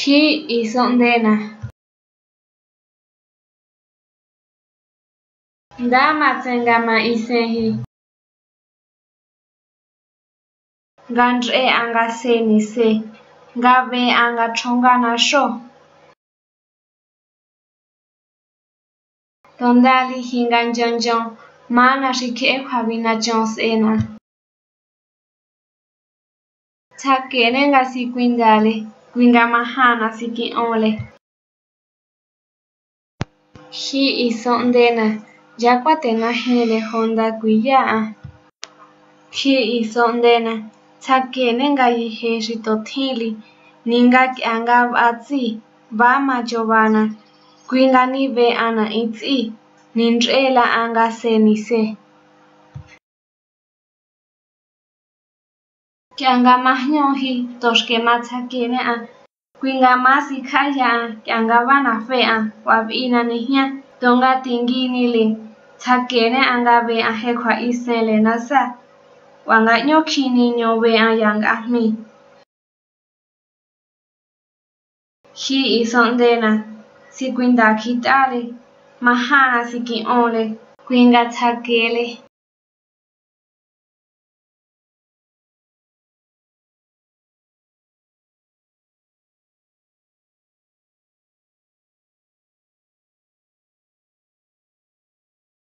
Hi isondena. Ndama tsengama isehi. Ngandre anga seni se. Ngave anga chongana sho. Tondali hingan jonjon. Mana shike kwabina jons ena. Takene nga si kwindale. Kwinga mahana siki ole. Hi isondena. Yakwatena hele honda kuyaa. Hi isondena. Takene nga yiheshi totili. Ninga kianga batsi. Vama jovana. Kwinga nive ana itzi. Nintrela anga senise. Kianga mahnyohi. Toshke matakene a. Kwinga masi kaya kianga vana fea. Wabina nihia. Tonga tinginili. Takene anga ve ahekwa isele nasa. Wanga nyokini nyowe ayanga mi. Hi isondena. Si kwinda kitale. Mahana siki ole. Kwinga takele.